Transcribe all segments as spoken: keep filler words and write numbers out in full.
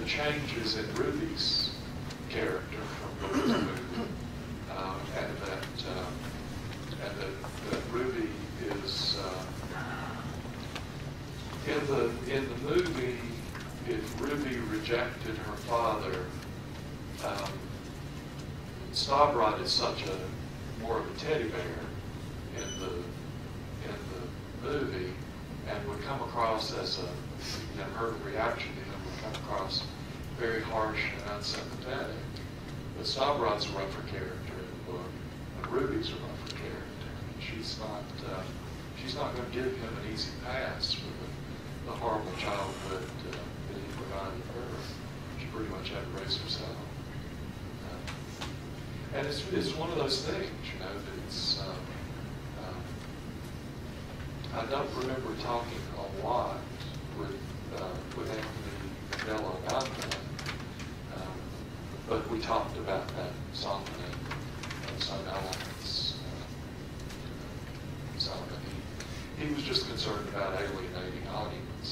changes in Ruby's character from movie to movie, uh, and that uh, and that, that Ruby is uh, in the in the movie. If Ruby rejected her father, um, Stavrod is such a more of a teddy bear in the in the movie, and would come across as a, you know, her reaction to him would come across very harsh and unsympathetic. But Stavrod's a rougher character in the book, and Ruby's a rougher character. And she's not uh, she's not going to give him an easy pass for the, the horrible childhood uh, that he provided her. She pretty much had to raise herself. Uh, and it's, it's one of those things, you know, that it's, um, um, I don't remember talking a lot with, uh, with Anthony Mandela about that, um, but we talked about that softening of some elements. Uh, so he, he was just concerned about alienating audience.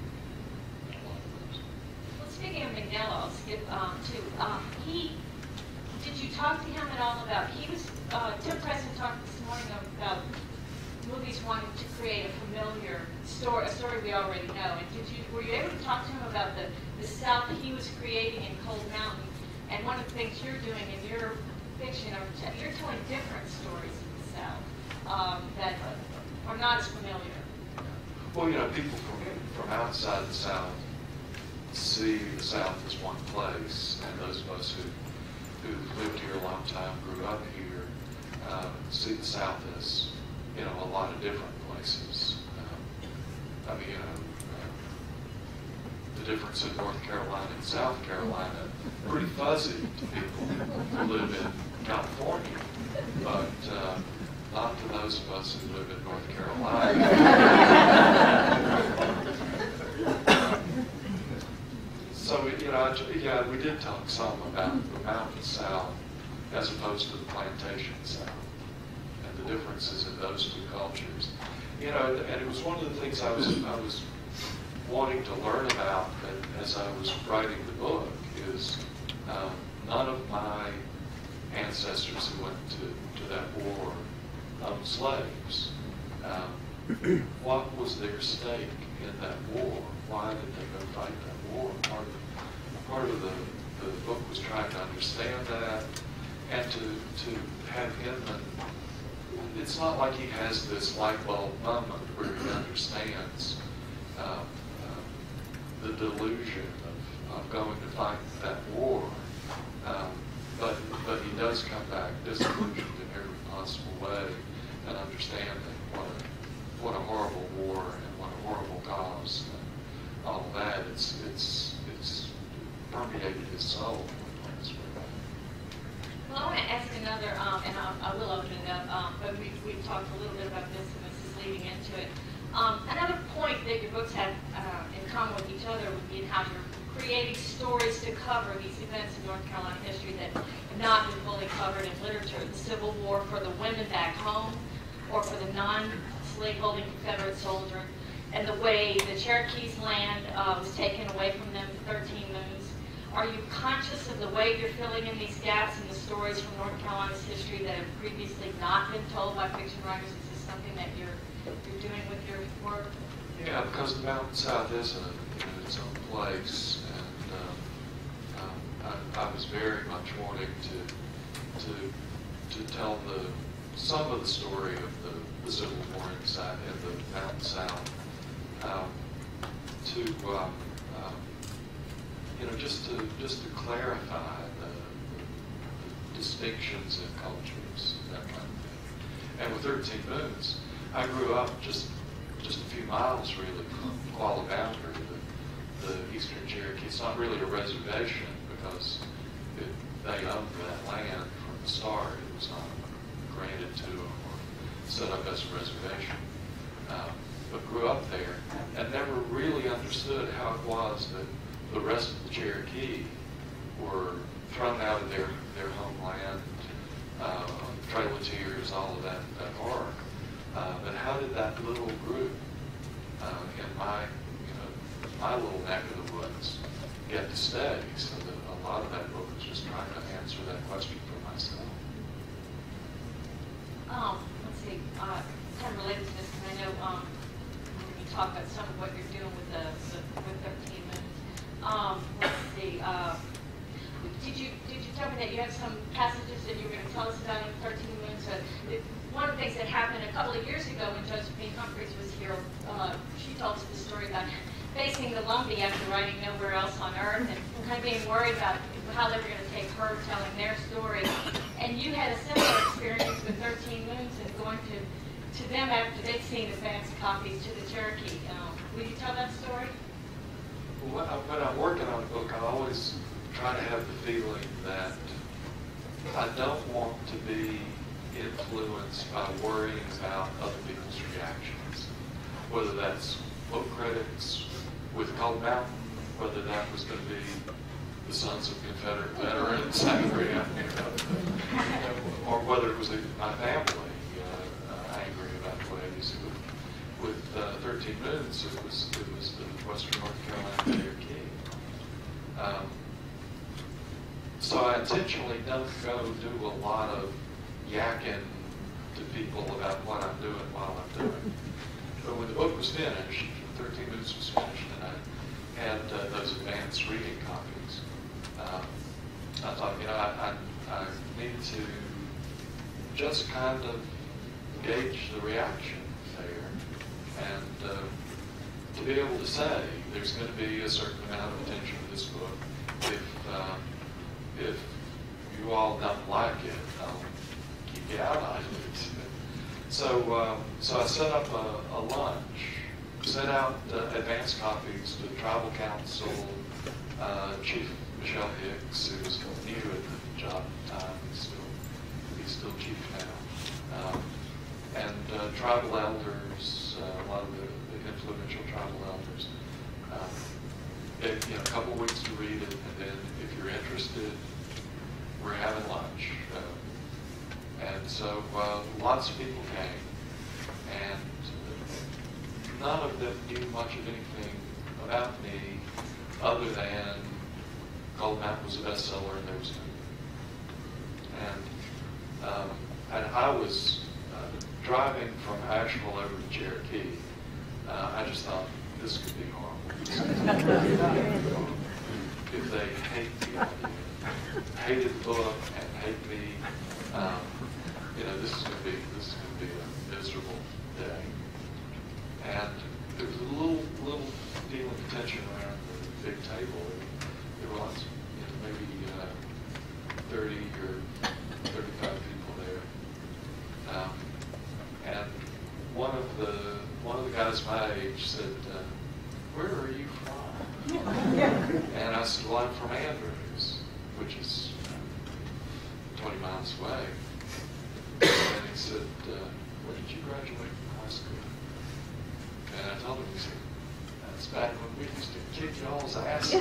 Well, speaking of Mandela, I'll skip um, to, um, he, did you talk to him at all about, he was, uh, Tim Preston talked this morning about movies wanting to create a familiar story, a story we already know. And did you, were you able to talk to him about the, the South that he was creating in Cold Mountain? And one of the things you're doing in your fiction, are you're telling different stories of the South um, that are not as familiar. Well, you know, people from, from outside the South see the South as one place, and those of us who who've lived here a long time, grew up here, uh, see the South as, you know, a lot of different places. Um, I mean, you know, uh, the difference in North Carolina and South Carolina, pretty fuzzy to people who live in California, but uh, not to those of us who live in North Carolina. So, you know, yeah, we did talk some about the mountain South as opposed to the plantation South and the differences in those two cultures. You know, and it was one of the things I was I was wanting to learn about as I was writing the book is um, none of my ancestors who went to, to that war owned slaves. Um, what was their stake in that war? Why did they go fight that war? Part of, part of the, the book was trying to understand that and to, to have him, and it's not like he has this light bulb moment where he understands um, uh, the delusion of, of going to fight that war, um, but, but he does come back disillusioned in every possible way and understanding what a, what a horrible war and what a horrible cause. All of that, it's it's it's permeated his soul. Well, I want to ask another, um, and I'll, I will open it up, um, but we've, we've talked a little bit about this, and this is leading into it. Um, another point that your books have uh, in common with each other would be in how you're creating stories to cover these events in North Carolina history that have not been fully covered in literature. The Civil War for the women back home, or for the non-slaveholding Confederate soldier, and the way the Cherokees' land uh, was taken away from them for thirteen moons. Are you conscious of the way you're filling in these gaps in the stories from North Carolina's history that have previously not been told by fiction writers? Is this something that you're you're doing with your work? Yeah, because the Mountain South is a, you know, its own place, and um, um, I, I was very much wanting to to to tell the some of the story of the, the Civil War in the, South, in the Mountain South. Um, to um, um, you know, just to just to clarify the, the, the distinctions in cultures, that kind of thing. And with thirteen Moons, I grew up just just a few miles really from Qualla Boundary, the, the Eastern Cherokee. It's not really a reservation because it, they owned that land from the start. It was not granted to them or set up as a reservation. Um, but grew up there and never really understood how it was that the rest of the Cherokee were thrown out of their, their homeland, uh, Trail of Tears, all of that, that horror. Uh, but how did that little group uh, in my you know, my little neck of the woods get to stay. So that a lot of that book was just trying to answer that question for myself. Um, let's see, uh, kind of related to this, because I know um, when you talk about some of what you're doing with the, the with thirteen minutes. Um, let's see, uh, did you did you tell me that you had some passages that you were going to tell us about in thirteen minutes? Uh, it, one of the things that happened a couple of years ago when Josephine Humphreys was here, uh, she told us the story about facing the Lumbee after writing Nowhere Else on Earth and kind of being worried about how they were going to take her telling their story. And you had a similar experience with thirteen Moons and going to, to them after they'd seen advanced copies to the Cherokee. Um, will you tell that story? Well, when I'm working on a book, I always try to have the feeling that I don't want to be influenced by worrying about other people's reactions, whether that's book critics with Cold Mountain, whether that was going to be the Sons of Confederate Veterans angry at me, or whether it was my family uh, uh, angry about the way I used it. With, with uh, thirteen Moons, it was it was the Western North Carolina Cherokee. Um, so I intentionally don't go do a lot of yakking to people about what I'm doing while I'm doing it. But when the book was finished, thirteen Moons was finished, and I had uh, those advanced reading copies. Um, I thought, you know, I, I, I need to just kind of gauge the reaction there, and uh, to be able to say there's going to be a certain amount of attention to this book. If um, if you all don't like it, I'll keep you out of it. So, um, so I set up a, a lunch, sent out uh, advance copies to the Tribal Council, uh, Chief Michelle Hicks, who was new at the job at the time, he's still, he's still chief now, um, and uh, tribal elders, uh, a lot of the, the influential tribal elders. Um, it, you know, a couple of weeks to read it, and then if you're interested, we're having lunch. Uh, And so uh, lots of people came, and none of them knew much of anything about me other than Cold Mountain was a bestseller and there was food. And, um, and I was uh, driving from Asheville over to Cherokee. Uh, I just thought, this could be horrible. If they hate the idea, hated the book and hate me, um, you know, this is going to be this is going to be a miserable day. And there was a little little feeling of tension around the big table. There was, you know, maybe uh, thirty or thirty-five people there. Um, and one of the one of the guys my age said, uh, "Where are you from?" And I said, "Well, I'm from Andrews, which is twenty miles away." And he said, uh, "When did you graduate from high school?" And I told him, he said, "That's back when we used to kick y'all's asses."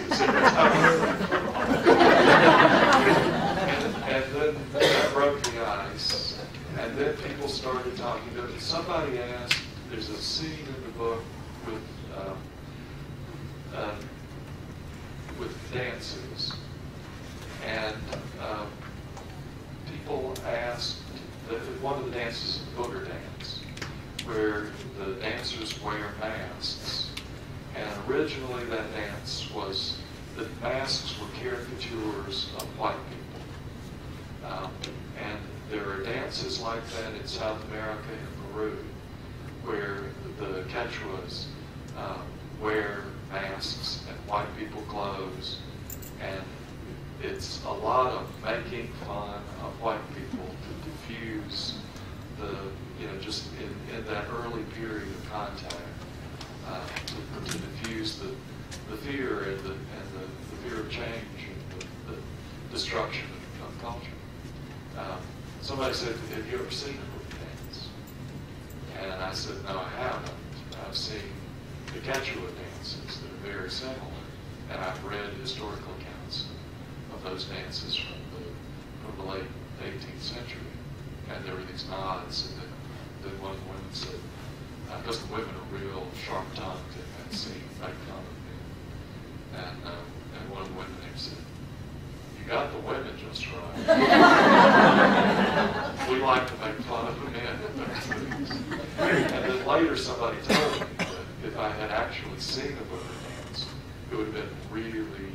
and, and then that broke the ice. And then people started talking. Somebody asked, there's a scene in the book with um, um, with dances. And um, people asked, the, one of the dances is the booger dance, where the dancers wear masks. And originally that dance was, the masks were caricatures of white people. Um, and there are dances like that in South America and Peru, where the Quechuas um, wear masks and white people clothes, and it's a lot of making fun of white people to diffuse the, you know, just in, in that early period of contact, uh, to, to diffuse the, the fear and the, and the, the fear of change and the, the destruction of, of culture. Um, somebody said, "Have you ever seen a booger dance?" And I said, "No, I haven't. I've seen the Quechua dances that are very similar, and I've read historical accounts of those dances from the from the late eighteenth century." And there were these nods, and then, then one woman said, because uh, the women are real sharp-tongued in that scene, make fun of men. And, uh, and one of the women there said, "You got the women just right." We like to make fun of the men in those movies. And then later somebody told me that if I had actually seen a booger dance, it would have been really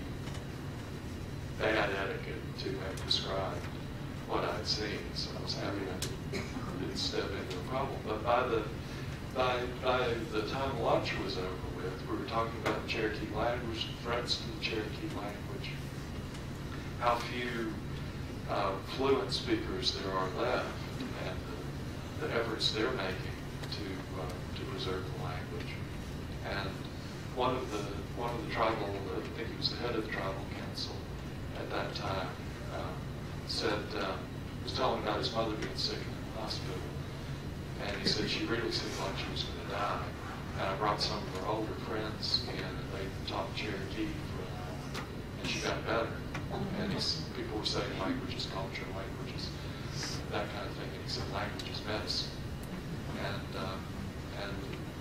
bad etiquette to have described what I'd seen. So I was happy I didn't step into a problem. But by the by by the time lunch was over with, we were talking about the Cherokee language, threats to the Cherokee language, how few uh, fluent speakers there are left, and the, the efforts they're making to uh, to preserve the language. And one of the one of the tribal, I think he was the head of the tribal council at that time, uh, said uh, was telling about his mother being sick in the hospital, and he said she really seemed like she was going to die. And I brought some of her older friends in, and they taught Cherokee for a while, and she got better. And he's, people were saying language is culture, language is that kind of thing. And he said language is medicine. And uh, and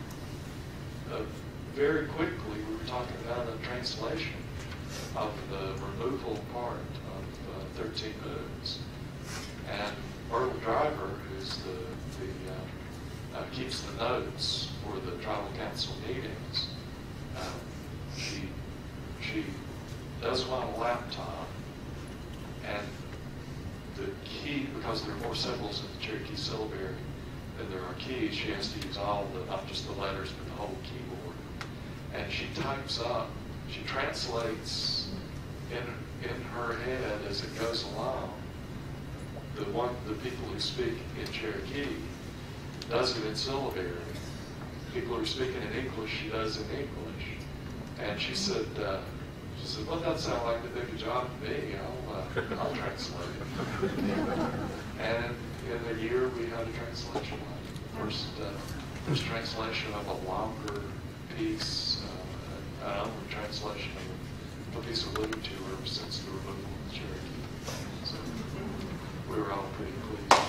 uh, very quickly we were talking about a translation of the removal part of uh, thirteen moons. And Myrtle Driver, who's the the uh, uh, keeps the notes for the tribal council meetings, uh, she she does it on a laptop, and the key, because there are more symbols in the Cherokee syllabary than there are keys, she has to use all the, not just the letters, but the whole keyboard. And she types up, she translates in in her head as it goes along. The one, the people who speak in Cherokee does it in syllabary. People who are speaking in English, she does in English. And she said, uh, she said, "Well, that sounds like a big job to me. I'll, uh, I'll translate it." And in a year, we had a translation of it. First, uh, first translation of a longer piece, uh, an onward translation of a piece of literature since the removal of the Cherokee. So we were all pretty pleased.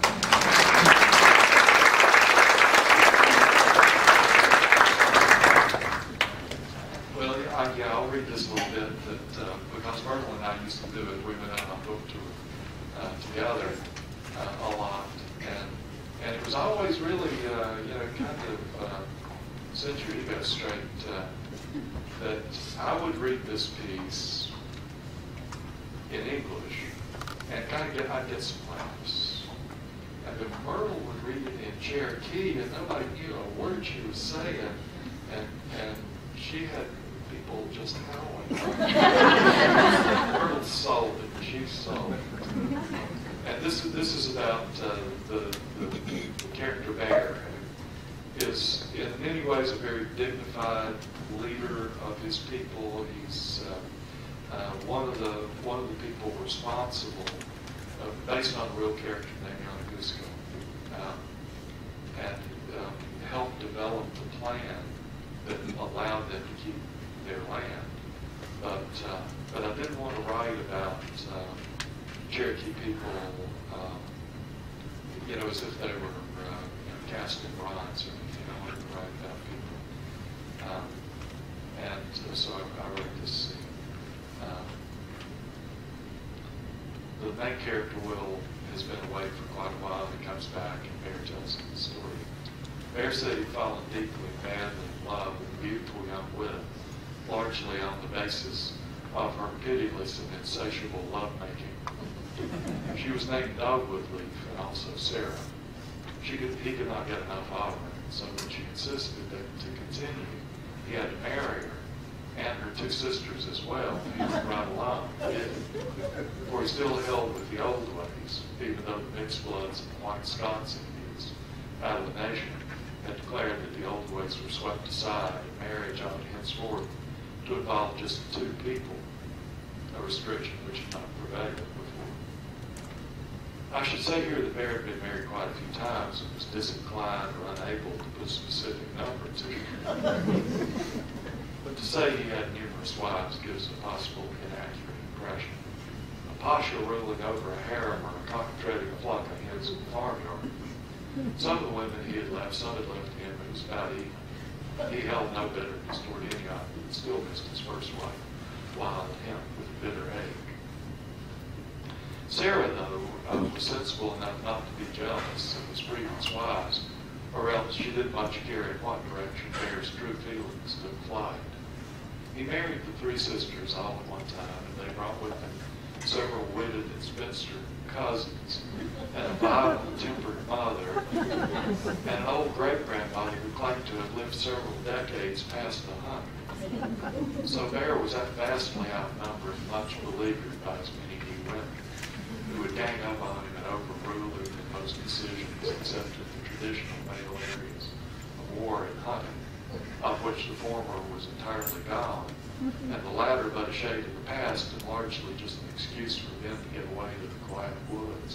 Well, I, yeah, I'll read this a little bit, that, uh, because Myrtle and I used to do it. We went out on book tour uh, together uh, a lot, and and it was always really, uh, you know, kind of uh, set your ego straight, uh, that I would read this piece in English and kind of get, I'd get some laughs. And then Myrtle would read it in Cherokee, and nobody knew a word she was saying, and and she had people just howling. Myrtle sold it. She sold it. And this is this is about uh, the, the the character Bear, who is in many ways a very dignified leader of his people. He's uh, uh, one of the one of the people responsible, uh, based on a real character named Yanagusko, um, and um, helped develop the plan that allowed them to keep their land. But uh, but I didn't want to write about uh, Cherokee people, um, you know, as if they were uh, you know, cast in bronze or anything. I wanted to write about people, um, and uh, so I, I wrote this scene. Um, the main character, Will, has been away for quite a while. He comes back, and Bear tells him the story. Bear said he'd fallen deeply, madly in love with a beautiful young widow, largely on the basis of her pitiless and insatiable lovemaking. She was named Dogwood Leaf and also Sarah. She could, he could not get enough of her, so when she insisted that to continue, he had to marry her and her two sisters as well. He went right along, for he still held with the old ways, even though the mixed bloods and the white Scots Indians out of the nation had declared that the old ways were swept aside and marriage ought henceforth to involve just two people, a restriction which had not prevailed before. I should say here that Bear had been married quite a few times and was disinclined or unable to put a specific number to it. But to say he had numerous wives gives a possible inaccurate impression. A pasha ruling over a harem or a cock treading a flock of hens in the farmyard. Some of the women he had left, some had left him, it was about even. He held no bitterness toward any of them, but still missed his first wife, while him with a bitter ache. Sarah, though, uh, was sensible enough not to be jealous of his previous wives, or else she didn't much care in what direction Bear's true feelings took flight. He married the three sisters all at one time, and they brought with them several witted and spinster cousins, and a violent-tempered mother, and an old great-grandmother who claimed to have lived several decades past the hundred. So Bear was vastly outnumbered and much beleaguered by as many new women, who would gang up on him and overrule him in most decisions except in the traditional male areas of war and hunting, of which the former was entirely gone, and the latter but a shade of the past and largely just an excuse for them to get away to the quiet woods.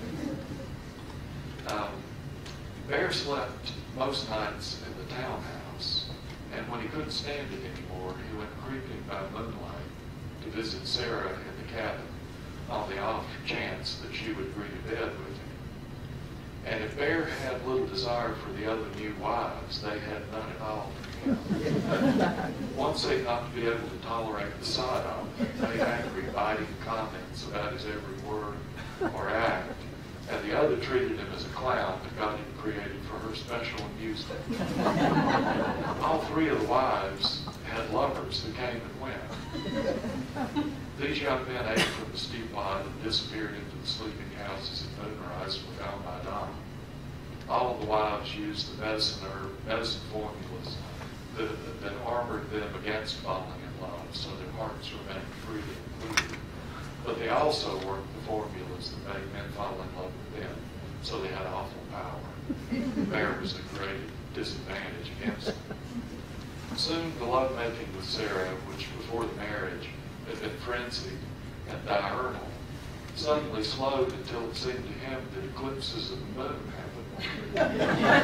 Um, Bear slept most nights in the townhouse, and when he couldn't stand it anymore, he went creeping by moonlight to visit Sarah in the cabin on the off chance that she would agree to bed with him. And if Bear had little desire for the other new wives, they had none at all for him. One seemed not to be able to tolerate the sight of him, made angry, biting comments about his every word or act, and the other treated him as a clown that got him created for her special amusement. All three of the wives had lovers who came and went. These young men ate from the steepod and disappeared into the sleeping houses at moonrise and were found by dawn. All of the wives used the medicine or medicine formulas that, that, that armored them against falling in love, so their hearts remained free and included. But they also worked the formulas that made men fall in love with them, so they had awful power. Bear was a great disadvantage against them. Soon the lovemaking with Sarah, which before the marriage had been frenzied and diurnal, suddenly slowed until it seemed to him that eclipses of the moon happened.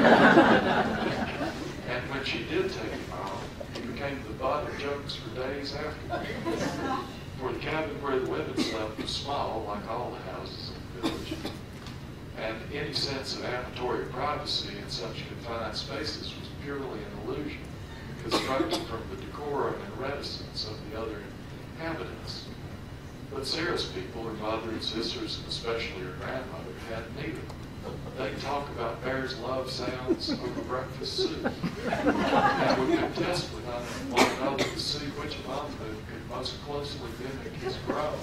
And when she did take him off, he became the butt of jokes for days afterward. For the cabin where the women slept was small, like all the houses in the village, and any sense of amatory privacy in such confined spaces was purely an illusion, constructed from the decorum and reticence of the other inhabitants. But Sarah's people, her mother and sisters, and especially her grandmother, had neither. They talk about Bear's love sounds over breakfast soup, and would contest with one another to see which among them could most closely mimic his groan.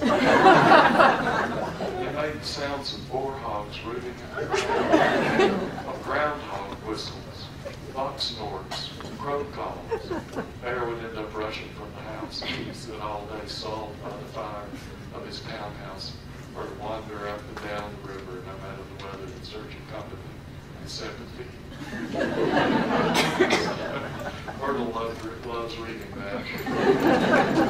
They made the sounds of boar hogs rooting in the ground, of groundhog whistles, fox snorts, crow calls. Bear would end up rushing from the house, and he'd sit all day sulked by the fire of his townhouse, or to wander up and down the river, no matter the weather, in search of company and sympathy. Myrtle loves, loves reading that.